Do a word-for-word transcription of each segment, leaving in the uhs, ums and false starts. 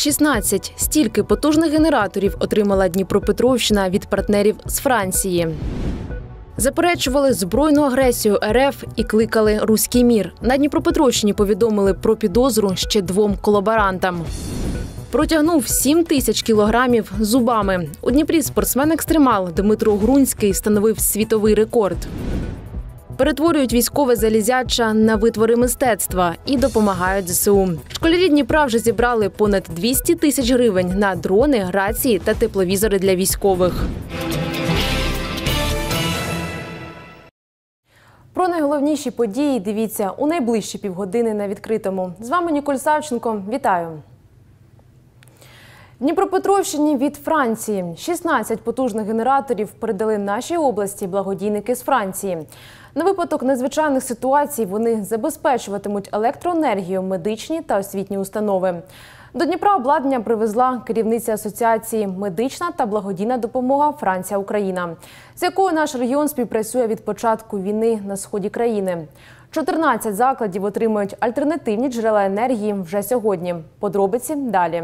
шістнадцять. Стільки потужних генераторів отримала Дніпропетровщина від партнерів з Франції. Заперечували збройну агресію ер еф і кликали «Руський мір». На Дніпропетровщині повідомили про підозру ще двом колаборантам. Протягнув сім тисяч кілограмів зубами. У Дніпрі спортсмен-екстремал Дмитро Грунський встановив світовий рекорд. Перетворюють військове залізяча на витвори мистецтва і допомагають зе се у. Школярі Дніпра вже зібрали понад двісті тисяч гривень на дрони, рації та тепловізори для військових. Про найголовніші події дивіться у найближчі півгодини на відкритому. З вами Ніколь Савченко. Вітаю! Дніпропетровщині від Франції. шістнадцять потужних генераторів передали нашій області благодійники з Франції. На випадок надзвичайних ситуацій вони забезпечуватимуть електроенергію медичні та освітні установи. До Дніпра обладнання привезла керівниця асоціації «Медична та благодійна допомога Франція-Україна», з якою наш регіон співпрацює від початку війни на сході країни. чотирнадцять закладів отримують альтернативні джерела енергії вже сьогодні. Подробиці далі.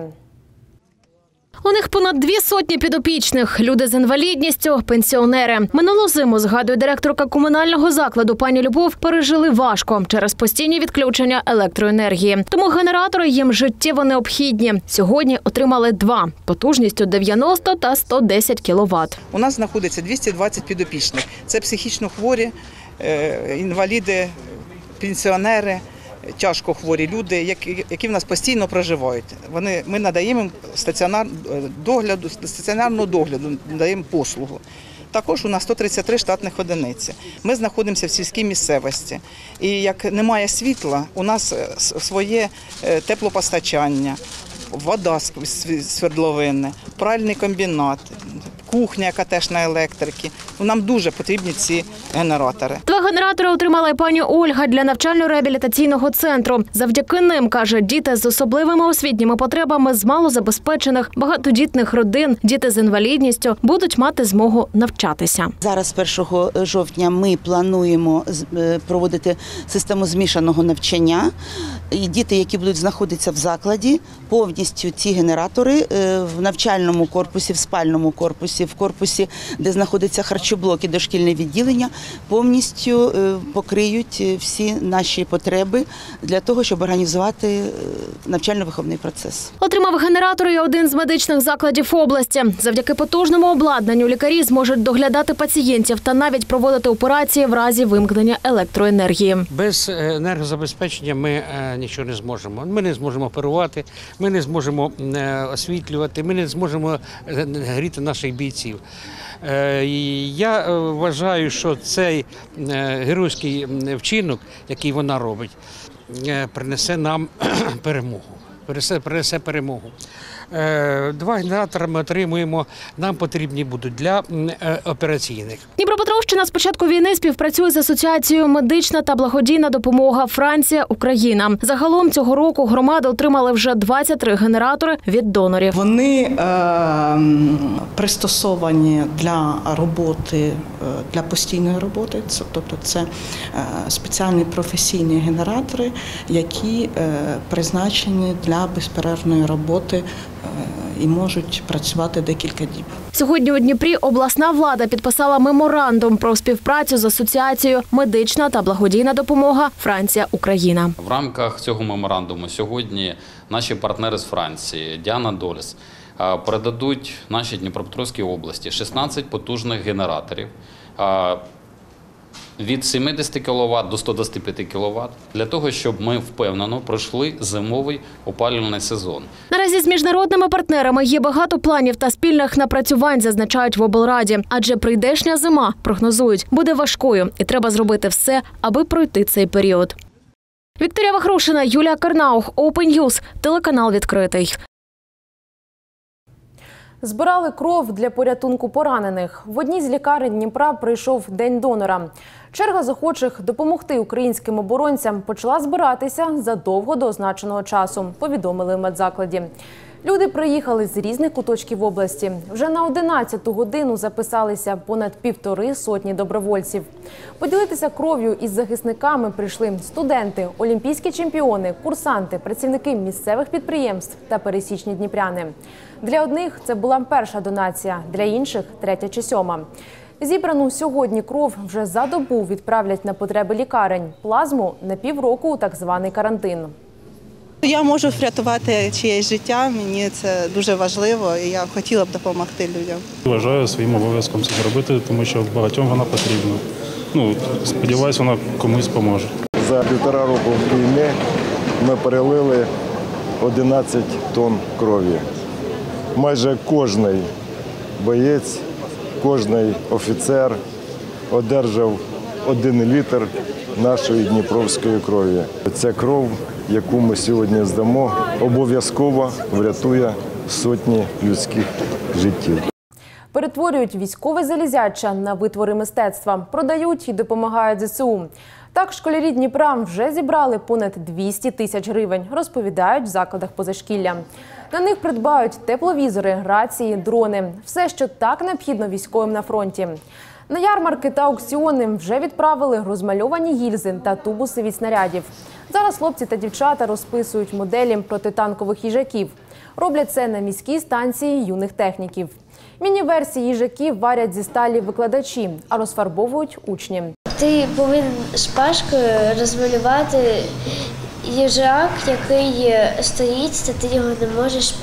У них понад дві сотні підопічних. Люди з інвалідністю, пенсіонери. Минулу зиму, згадує директорка комунального закладу пані Любов, пережили важко через постійні відключення електроенергії. Тому генератори їм життєво необхідні. Сьогодні отримали два – потужністю дев'яносто та сто десять кіловат. У нас знаходиться двісті двадцять підопічних. Це психічно хворі, інваліди, пенсіонери, тяжко хворі люди, які, які в нас постійно проживають. Вони, ми надаємо їм стаціонар, догляду, стаціонарного догляду, надаємо послугу. Також у нас сто тридцять три штатних одиниці. Ми знаходимося в сільській місцевості. І як немає світла, у нас своє теплопостачання, вода з свердловини, пральний комбінат, кухня, яка теж на електрики. Нам дуже потрібні ці генератори. Два генератори отримала і пані Ольга для навчально-реабілітаційного центру. Завдяки ним, каже, діти з особливими освітніми потребами з малозабезпечених, багатодітних родин, діти з інвалідністю будуть мати змогу навчатися. Зараз першого жовтня ми плануємо проводити систему змішаного навчання. І діти, які будуть знаходитися в закладі, повністю ці генератори в навчальному корпусі, в спальному корпусі, в корпусі, де знаходиться харчоблок і дошкільне відділення, повністю покриють всі наші потреби для того, щоб організувати навчально-виховний процес. Отримав генератори і один з медичних закладів області. Завдяки потужному обладнанню лікарі зможуть доглядати пацієнтів та навіть проводити операції в разі вимкнення електроенергії. Без енергозабезпечення ми нічого не зможемо. Ми не зможемо оперувати, ми не зможемо освітлювати, ми не зможемо гріти наших бійців. Я вважаю, що цей геройський вчинок, який вона робить, принесе нам перемогу. Принесе, принесе перемогу. Два генератори ми отримуємо, нам потрібні будуть для операційних. Дніпропетровщина з початку війни співпрацює з асоціацією «Медична та благодійна допомога Франція-Україна». Загалом цього року громада отримала вже двадцять три генератори від донорів. Вони е, пристосовані для роботи, для постійної роботи, тобто це е, спеціальні професійні генератори, які е, призначені для безперервної роботи і можуть працювати декілька діб. Сьогодні у Дніпрі обласна влада підписала меморандум про співпрацю з асоціацією «Медична та благодійна допомога Франція-Україна». В рамках цього меморандуму сьогодні наші партнери з Франції, Діана Доліс, передадуть нашій Дніпропетровській області шістнадцять потужних генераторів від сімдесят кіловат до ста двадцяти п'яти кіловат, для того, щоб ми впевнено пройшли зимовий опалювальний сезон. Наразі з міжнародними партнерами є багато планів та спільних напрацювань, зазначають в облраді. Адже прийдешня зима, прогнозують, буде важкою і треба зробити все, аби пройти цей період. Вікторія Вахрушина, Юлія Карнаух, Open News, телеканал «Відкритий». Збирали кров для порятунку поранених. В одній з лікарень Дніпра прийшов День донора. Черга захочих допомогти українським оборонцям почала збиратися задовго до означеного часу, повідомили в медзакладі. Люди приїхали з різних куточків області. Вже на одинадцяту годину записалися понад півтори сотні добровольців. Поділитися кров'ю із захисниками прийшли студенти, олімпійські чемпіони, курсанти, працівники місцевих підприємств та пересічні дніпряни. Для одних це була перша донація, для інших – третя чи сьома. Зібрану сьогодні кров вже за добу відправлять на потреби лікарень, плазму – на півроку у так званий карантин. Я можу врятувати чиєсь життя, мені це дуже важливо і я хотіла б допомогти людям. Вважаю своїм обов'язком це зробити, тому що багатьом вона потрібна. Ну, сподіваюсь, вона комусь поможе. За півтора року війни ми перелили одинадцять тонн крові. Майже кожний боєць, кожний офіцер одержав один літр нашої дніпровської крові. Ця кров, яку ми сьогодні здамо, обов'язково врятує сотні людських життів. Перетворюють військове залізяча на витвори мистецтва, продають і допомагають зе се у. Так, школярі Дніпра вже зібрали понад двісті тисяч гривень, розповідають в закладах позашкілля. На них придбають тепловізори, рації, дрони – все, що так необхідно військовим на фронті. На ярмарки та аукціони вже відправили розмальовані гільзи та тубуси від снарядів. Зараз хлопці та дівчата розписують моделі протитанкових їжаків. Роблять це на міській станції юних техніків. Міні-версії їжаків варять зі сталі викладачі, а розфарбовують учні. Ти повинен шпажкою розмалювати їжак, який стоїть, та ти його не можеш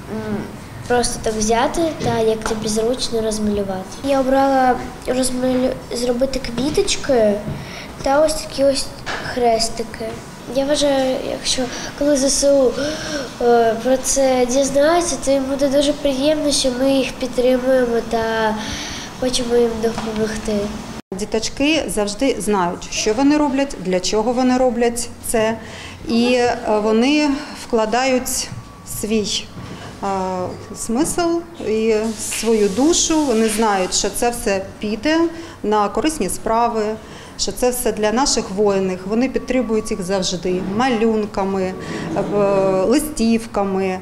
просто так взяти та як тобі зручно розмалювати. Я обрала розмалю... зробити квіточки та ось такі ось хрестики. Я вважаю, якщо коли зе се у е, про це дізнається, то їм буде дуже приємно, що ми їх підтримуємо та хочемо їм допомогти. Діточки завжди знають, що вони роблять, для чого вони роблять це, і вони вкладають свій е, смисл і свою душу. Вони знають, що це все піде на корисні справи, що це все для наших воїнів. Вони підтримують їх завжди малюнками, листівками.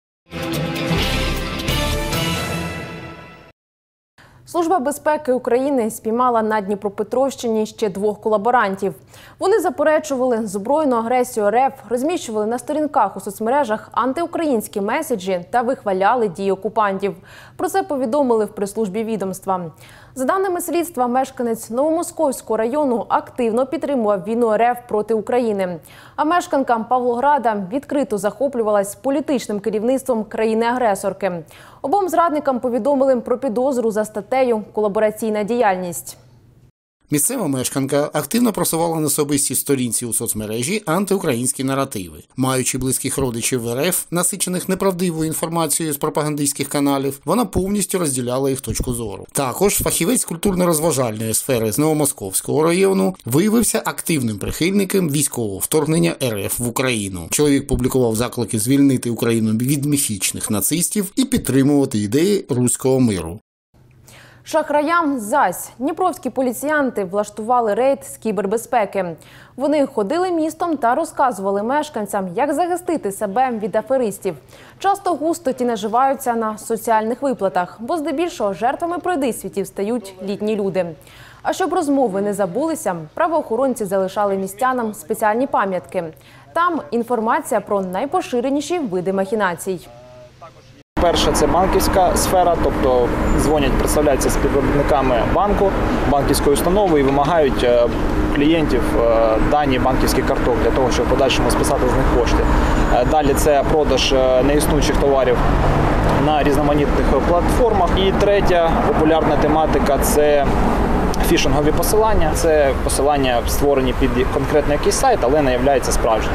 Служба безпеки України спіймала на Дніпропетровщині ще двох колаборантів. Вони заперечували збройну агресію ер еф, розміщували на сторінках у соцмережах антиукраїнські меседжі та вихваляли дії окупантів. Про це повідомили в прес-службі відомства. За даними слідства, мешканець Новомосковського району активно підтримував війну ер еф проти України. А мешканка Павлограда відкрито захоплювалась політичним керівництвом країни-агресорки. Обом зрадникам повідомили про підозру за статтею «Колабораційна діяльність». Місцева мешканка активно просувала на особистій сторінці у соцмережі антиукраїнські наративи. Маючи близьких родичів в ер еф, насичених неправдивою інформацією з пропагандистських каналів, вона повністю розділяла їх точку зору. Також фахівець культурно-розважальної сфери з Новомосковського району виявився активним прихильником військового вторгнення ер еф в Україну. Чоловік публікував заклики звільнити Україну від міфічних нацистів і підтримувати ідеї руського миру. Шахраям зась. Дніпровські поліціянти влаштували рейд з кібербезпеки. Вони ходили містом та розказували мешканцям, як захистити себе від аферистів. Часто густо ті наживаються на соціальних виплатах, бо здебільшого жертвами пройдисвітів стають літні люди. А щоб розмови не забулися, правоохоронці залишали містянам спеціальні пам'ятки. Там інформація про найпоширеніші види махінацій. Перше – це банківська сфера, тобто дзвонять, представляються співробітниками банку, банківської установи і вимагають клієнтів дані банківських карток для того, щоб в подальшому списати з них кошти. Далі це продаж неіснуючих товарів на різноманітних платформах. І третя популярна тематика – це фішингові посилання. Це посилання створені під конкретний якийсь сайт, але не являються справжнім.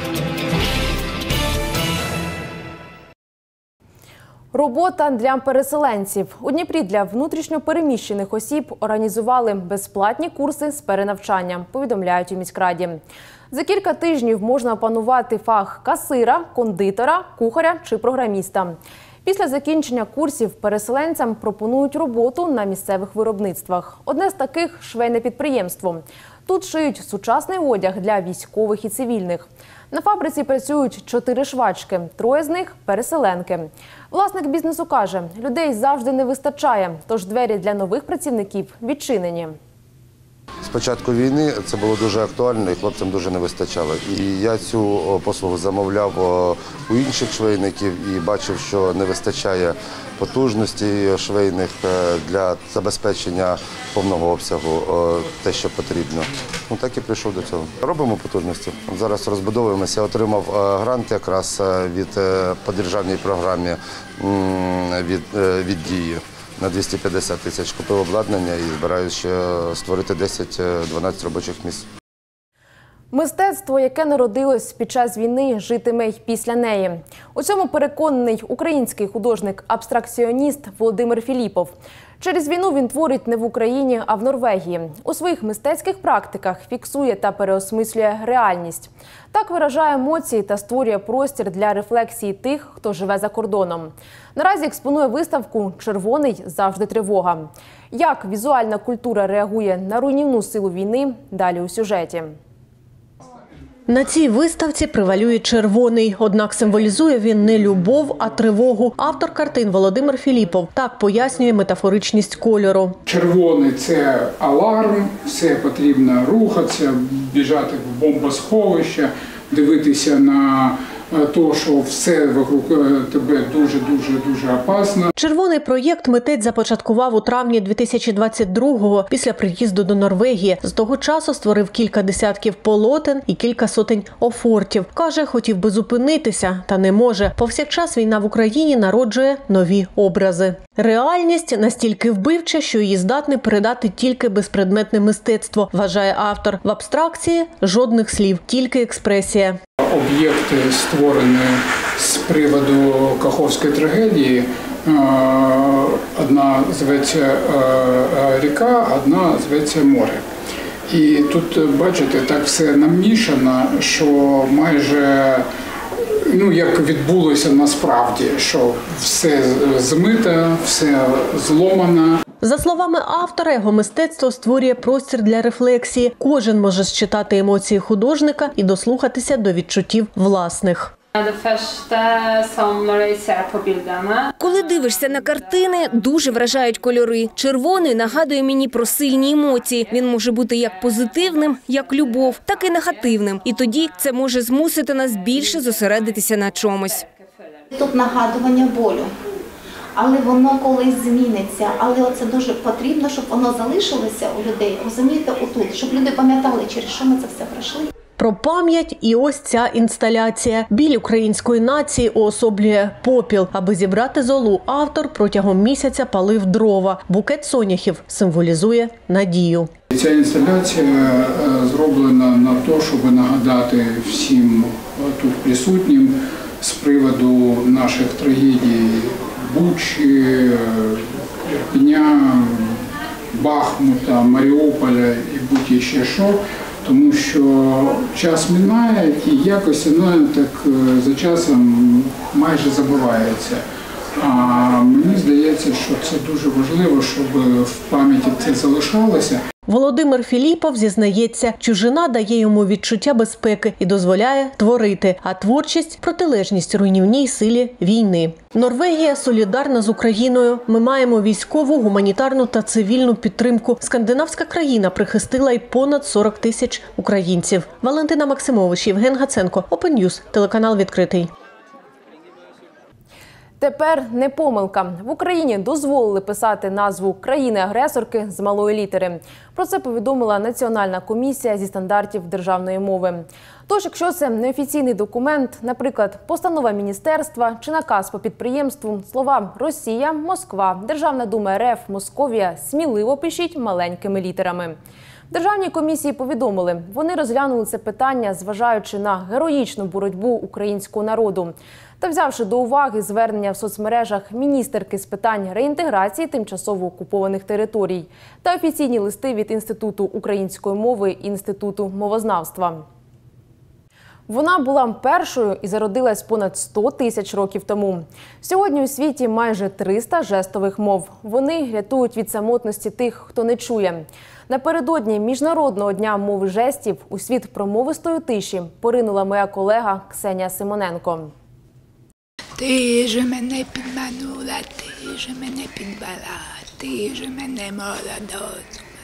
Робота для переселенців. У Дніпрі для внутрішньопереміщених осіб організували безплатні курси з перенавчання, повідомляють у міськраді. За кілька тижнів можна опанувати фах касира, кондитера, кухаря чи програміста. Після закінчення курсів переселенцям пропонують роботу на місцевих виробництвах. Одне з таких – швейне підприємство. Тут шиють сучасний одяг для військових і цивільних. На фабриці працюють чотири швачки, троє з них – переселенки. Власник бізнесу каже, людей завжди не вистачає, тож двері для нових працівників відчинені. З початку війни це було дуже актуально і хлопцям дуже не вистачало. І я цю послугу замовляв у інших швейників і бачив, що не вистачає потужності швейних для забезпечення повного обсягу те, що потрібно. Ну, так і прийшов до цього. Робимо потужності. Зараз розбудовуємося. Я отримав грант якраз від, по державній програмі від, від «Дії». На двісті п'ятдесят тисяч купив обладнання і збираюся ще створити десять-дванадцять робочих місць. Мистецтво, яке народилось під час війни, житиме й після неї. У цьому переконаний український художник-абстракціоніст Володимир Філіпов. Через війну він творить не в Україні, а в Норвегії. У своїх мистецьких практиках фіксує та переосмислює реальність. Так виражає емоції та створює простір для рефлексії тих, хто живе за кордоном. Наразі експонує виставку «Червоний – завжди тривога». Як візуальна культура реагує на руйнівну силу війни – далі у сюжеті. На цій виставці превалює червоний, однак символізує він не любов, а тривогу. Автор картин Володимир Філіпов так пояснює метафоричність кольору. Червоний – це аларм, все потрібно рухатися, біжати в бомбосховище, дивитися на те, що все вокруг тебе дуже-дуже-дуже опасно. Червоний проєкт митець започаткував у травні дві тисячі двадцять другого після приїзду до Норвегії. З того часу створив кілька десятків полотен і кілька сотень офортів. Каже, хотів би зупинитися, та не може. Повсякчас війна в Україні народжує нові образи. Реальність настільки вбивча, що її здатне передати тільки безпредметне мистецтво, вважає автор. В абстракції жодних слів, тільки експресія. Об'єкти створені з приводу Каховської трагедії. Одна зветься ріка, одна зветься море. І тут, бачите, так все намішано, що майже, ну, як відбулося насправді, що все змите, все зломано. За словами автора, його мистецтво створює простір для рефлексії. Кожен може считати емоції художника і дослухатися до відчуттів власних. Коли дивишся на картини, дуже вражають кольори. Червоний нагадує мені про сильні емоції. Він може бути як позитивним, як любов, так і негативним. І тоді це може змусити нас більше зосередитися на чомусь. Тут нагадування болю. Але воно колись зміниться. Але це дуже потрібно, щоб воно залишилося у людей, розумієте, отут, щоб люди пам'ятали, через що ми це все пройшли. Про пам'ять і ось ця інсталяція. Біль української нації уособлює попіл. Аби зібрати золу, автор протягом місяця палив дрова. Букет соняхів символізує надію. Ця інсталяція зроблена на те, щоб нагадати всім тут присутнім з приводу наших трагедій Бучі, Ірпеня, Бахмута, Маріуполя і будь ще що. Тому що час минає і якось воно так за часом майже забувається. А мені здається, що це дуже важливо, щоб в пам'яті це залишалося. Володимир Філіпов зізнається, чужина дає йому відчуття безпеки і дозволяє творити, а творчість – протилежність руйнівній силі війни. Норвегія солідарна з Україною. Ми маємо військову, гуманітарну та цивільну підтримку. Скандинавська країна прихистила й понад сорок тисяч українців. Валентина Максимович, Євген Гаценко, Open News, телеканал «Відкритий». Тепер не помилка. В Україні дозволили писати назву країни-агресорки з малої літери. Про це повідомила Національна комісія зі стандартів державної мови. Тож, якщо це неофіційний документ, наприклад, постанова міністерства чи наказ по підприємству, слова «Росія», «Москва», «Державна дума РФ», «Московія» сміливо пишіть маленькими літерами. В Державній комісії повідомили, вони розглянули це питання, зважаючи на героїчну боротьбу українського народу. Та взявши до уваги звернення в соцмережах міністерки з питань реінтеграції тимчасово окупованих територій та офіційні листи від Інституту української мови і Інституту мовознавства. Вона була першою і зародилась понад сто тисяч років тому. Сьогодні у світі майже триста жестових мов. Вони рятують від самотності тих, хто не чує. Напередодні Міжнародного дня мови жестів у світ промовистої тиші поринула моя колега Ксенія Симоненко. Ти ж мене підманула, ти ж мене підвела, ти ж мене молодо.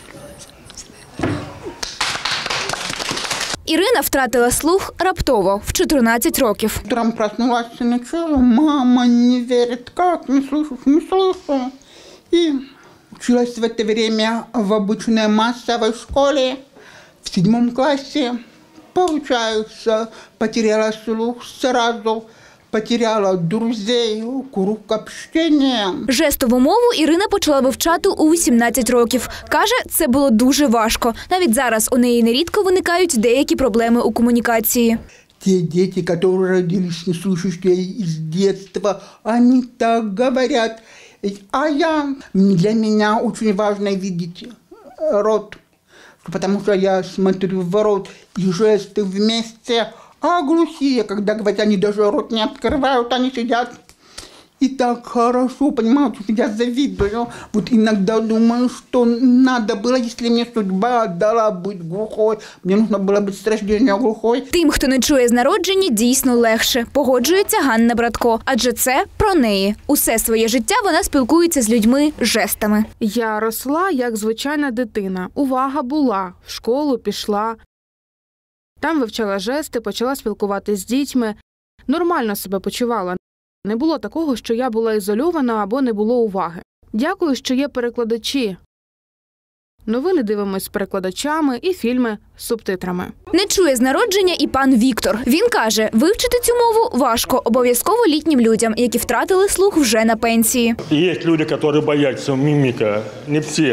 Ірина втратила слух раптово, в чотирнадцять років. Утром проснулась и начала, мама не верит, как, не слышу, не слышу. И училась в это время в обычной массовой школе, в седьмом классе. Получается, потеряла слух сразу. Потеряла друзей, круг общения. Жестову мову Ірина почала вивчати у вісімнадцять років. Каже, це було дуже важко. Навіть зараз у неї нерідко виникають деякі проблеми у комунікації. Те дети, которые родились неслышащие из детства, они так говорят. А я, для меня очень важно видеть рот, потому что я смотрю в рот и жесты вместе. А глухие, когда говорят, они даже рот не открывают, они сидят и так хорошо, понимаете, я завидую. Вот иногда думаю, что надо было, если мне судьба дала быть глухой, мне нужно было быть с рождения глухой. Тим, хто не чує з народження, дійсно легше. Погоджується Ганна Братко. Адже це про неї. Усе своє життя вона спілкується з людьми жестами. Я росла як звичайна дитина. Увага була, в школу пішла. Там вивчала жести, почала спілкуватися з дітьми. Нормально себе почувала. Не було такого, що я була ізольована або не було уваги. Дякую, що є перекладачі. Новини дивимось з перекладачами і фільми з субтитрами. Не чує з народження і пан Віктор. Він каже, вивчити цю мову важко, обов'язково літнім людям, які втратили слух вже на пенсії. Є люди, які бояться міміка. Не всі.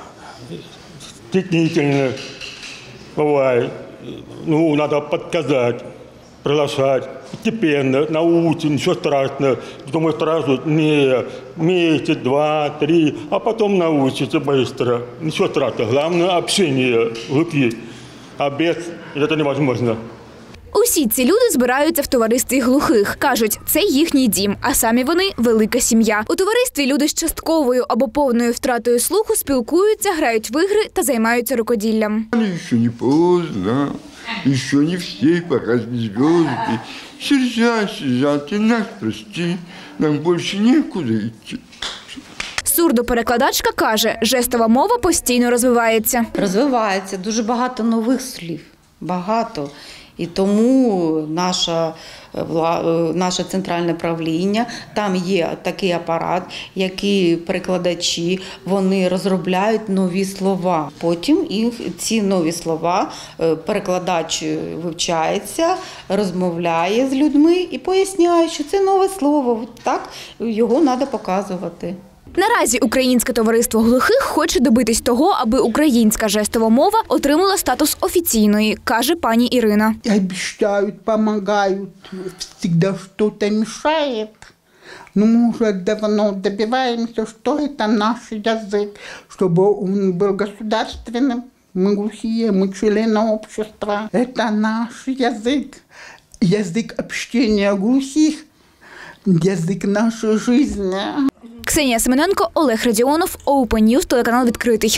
Стеснительно буває. Ну, надо подсказать, приглашать, постепенно, научить, ничего страшного. Думаю, сразу не месяц, два, три, а потом научиться быстро. Ничего страшного. Главное общение, руки. А без это невозможно. Усі ці люди збираються в товаристві глухих. Кажуть, це їхній дім, а самі вони – велика сім'я. У товаристві люди з частковою або повною втратою слуху спілкуються, грають в ігри та займаються рукоділлям. Ще не поздно, ще не всі показні зв'язки. Сержа, сержа, ти нас прости, нам більше нікуди йти. Сурдоперекладачка каже, жестова мова постійно розвивається. Розвивається, дуже багато нових слів, багато. І тому наша, наше центральне правління, там є такий апарат, які перекладачі, вони розробляють нові слова. Потім їх, ці нові слова перекладач вивчається, розмовляє з людьми і поясняє, що це нове слово, так його треба показувати. Наразі Українське товариство глухих хоче добитись того, аби українська жестова мова отримала статус офіційної, каже пані Ірина. Обіцяють, допомагають, завжди щось мешає. Но мы уже давно добиваемся, что это наш язык, чтобы он был государственным. Мы глухие, мы члены общества. Это наш язык, язык общения глухих, язык нашей жизни. Ксенія Симоненко, Олег Радіонов, Open News, телеканал «Відкритий».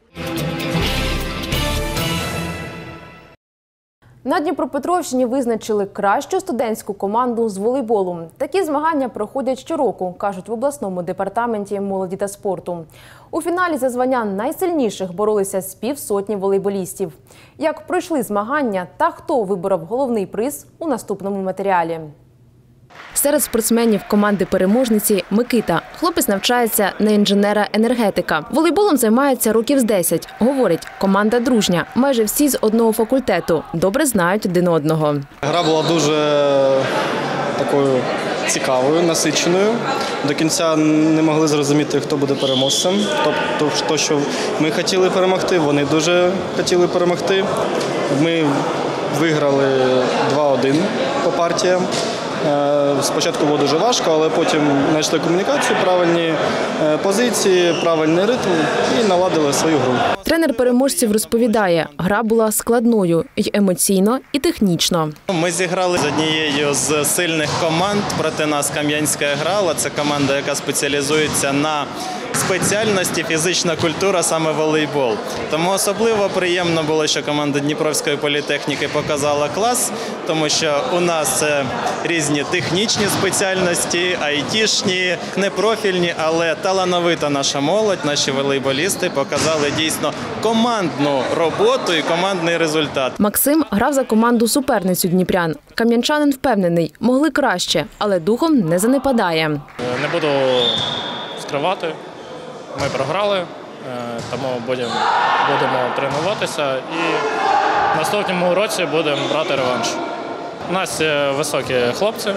На Дніпропетровщині визначили кращу студентську команду з волейболу. Такі змагання проходять щороку, кажуть в обласному департаменті молоді та спорту. У фіналі за звання найсильніших боролися з півсотні волейболістів. Як пройшли змагання та хто виборов головний приз – у наступному матеріалі. Серед спортсменів команди-переможниці Микита. Хлопець навчається на інженера-енергетика. Волейболом займається років з десять. Говорить, команда дружня. Майже всі з одного факультету. Добре знають один одного. Гра була дуже такою цікавою, насиченою. До кінця не могли зрозуміти, хто буде переможцем. Тобто, то, що ми хотіли перемогти, вони дуже хотіли перемогти. Ми виграли два один по партіям. Спочатку було дуже важко, але потім знайшли комунікацію, правильні позиції, правильний ритм і наладили свою гру. Тренер переможців розповідає, гра була складною і емоційно, і технічно. Ми зіграли з однією з сильних команд, проти нас Кам'янська грала. Це команда, яка спеціалізується на спеціальності фізична культура, саме волейбол. Тому особливо приємно було, що команда Дніпровської політехніки показала клас, тому що у нас різні технічні спеціальності, айтішні, непрофільні, але талановита наша молодь, наші волейболісти показали дійсно командну роботу і командний результат. Максим грав за команду суперницю дніпрян. Кам'янчанин впевнений, могли краще, але духом не занепадає. Не буду скривати. Ми програли, тому будемо, будемо тренуватися і в наступному році будемо брати реванш. У нас є високі хлопці,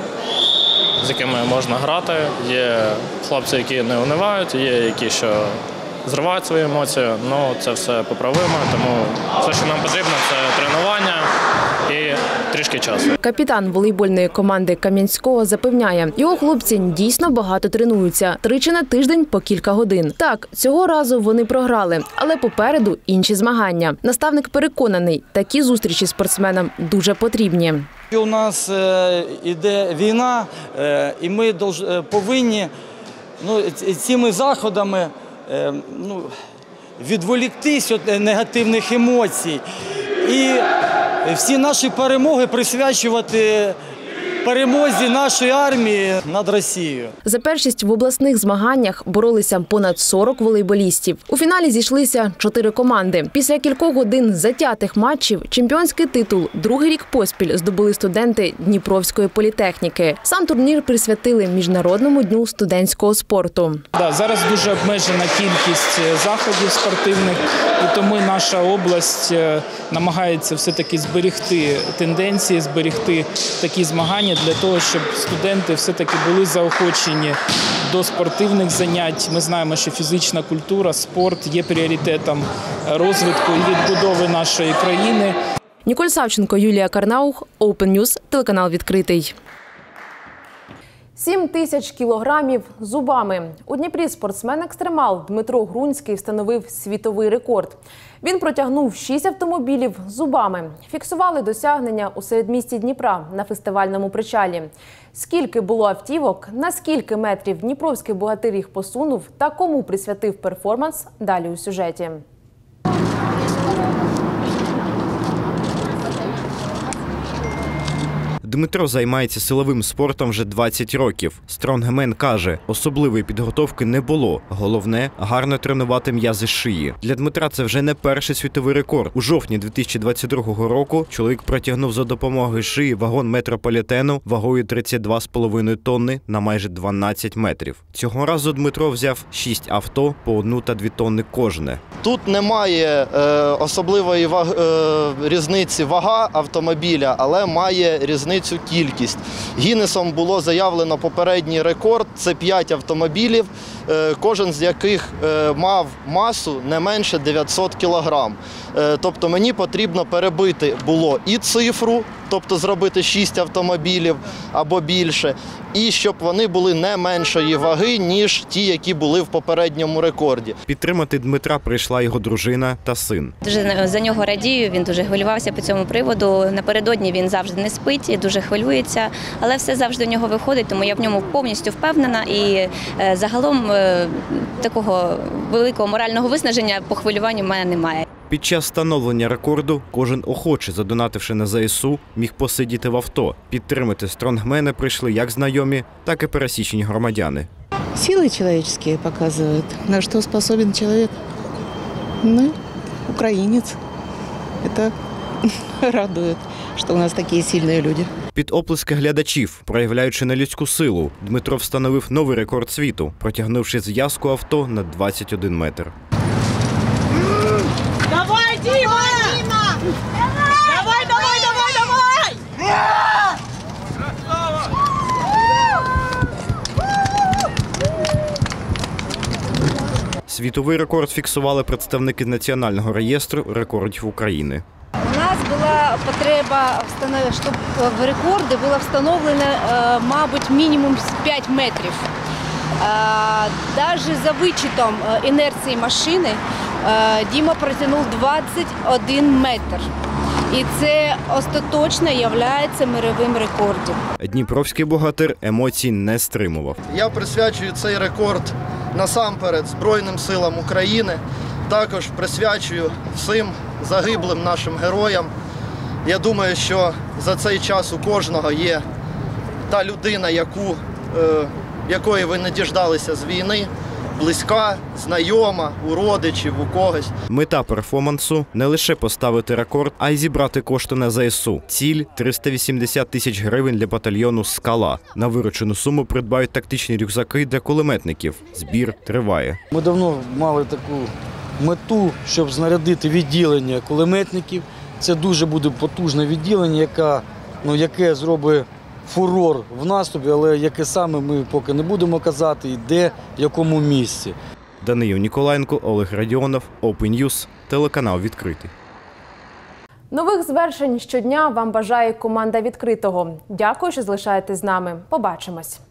з якими можна грати, є хлопці, які не унивають, є які, що зривають свої емоції, але це все поправимо, тому все, що нам потрібно, це тренування і трішки часу. Капітан волейбольної команди Кам'янського запевняє, його хлопці дійсно багато тренуються, тричі на тиждень по кілька годин. Так, цього разу вони програли, але попереду інші змагання. Наставник переконаний, такі зустрічі спортсменам дуже потрібні. У нас іде війна, і ми повинні ну, цими заходами ну, відволіктись від негативних емоцій і всі наші перемоги присвячувати перемозі нашої армії над Росією. За першість в обласних змаганнях боролися понад сорок волейболістів. У фіналі зійшлися чотири команди. Після кількох годин затятих матчів чемпіонський титул другий рік поспіль здобули студенти Дніпровської політехніки. Сам турнір присвятили Міжнародному дню студентського спорту. Да, зараз дуже обмежена кількість заходів спортивних, і тому наша область намагається все-таки зберегти тенденції, зберегти такі змагання для того, щоб студенти все-таки були заохочені до спортивних занять. Ми знаємо, що фізична культура, спорт є пріоритетом розвитку і відбудови нашої країни. Ніколь Савченко, Юлія Карнаух, Open News, телеканал «Відкритий». Сім тисяч кілограмів зубами. У Дніпрі спортсмен-екстремал Дмитро Грунський встановив світовий рекорд. Він протягнув шість автомобілів зубами. Фіксували досягнення у середмісті Дніпра на фестивальному причалі. Скільки було автівок, на скільки метрів дніпровський богатир їх посунув та кому присвятив перформанс – далі у сюжеті. Дмитро займається силовим спортом вже двадцять років. Стронгмен каже, особливої підготовки не було. Головне – гарно тренувати м'язи шиї. Для Дмитра це вже не перший світовий рекорд. У жовтні дві тисячі двадцять другого року чоловік протягнув за допомогою шиї вагон метрополітену вагою тридцять два з половиною тонни на майже дванадцять метрів. Цього разу Дмитро взяв шість авто по одну та дві тонни кожне. Тут немає е, особливої ваг, е, різниці вага автомобіля, але має різницю цю кількість. Гіннесом було заявлено попередній рекорд – це п'ять автомобілів, кожен з яких мав масу не менше дев'ятсот кілограм. Тобто мені потрібно перебити було і цифру, тобто зробити шість автомобілів або більше, і щоб вони були не меншої ваги, ніж ті, які були в попередньому рекорді. Підтримати Дмитра прийшла його дружина та син. Дуже за нього радію, він дуже хвилювався по цьому приводу. Напередодні він завжди не спить і дуже хвилюється, але все завжди у нього виходить, тому я в ньому повністю впевнена і загалом такого великого морального виснаження по хвилюванню в мене немає. Під час встановлення рекорду кожен охочий, задонативши на зе ес у, міг посидіти в авто. Підтримати стронгмена прийшли як знайомі, так і пересічні громадяни. Силы человеческие показывают, на что способен человек. Ну, украинец. Это радует, что у нас такие сильные люди. Під оплески глядачів, проявляючи нелюдську силу, Дмитро встановив новий рекорд світу, протягнувши зв'язку авто на двадцять один метр. Давай, Дима! Дима! Давай, давай, давай, давай! Світовий рекорд фіксували представники Національного реєстру рекордів України. У нас была была потреба, щоб в рекорді було встановлено, мабуть, мінімум п'ять метрів. Навіть за вичетом інерції машини Діма протягнув двадцять один метр. І це остаточно є мировим рекордом. Дніпровський богатир емоцій не стримував. Я присвячую цей рекорд насамперед Збройним силам України. Також присвячую всім загиблим нашим героям. Я думаю, що за цей час у кожного є та людина, яку, е, якої ви не діждалися з війни, близька, знайома, у родичів, у когось. Мета перформансу – не лише поставити рекорд, а й зібрати кошти на зе ес у. Ціль – триста вісімдесят тисяч гривень для батальйону «Скала». На виручену суму придбають тактичні рюкзаки для кулеметників. Збір триває. Ми давно мали таку мету, щоб знарядити відділення кулеметників. Це дуже буде потужне відділення, яке, ну, яке зробить фурор в наступі, але яке саме ми поки не будемо казати, і де, в якому місці. Даниїл Ніколаєнко, Олег Радіонов, Open News, телеканал «Відкритий». Нових звершень щодня вам бажає команда «Відкритого». Дякую, що залишаєтесь з нами. Побачимось.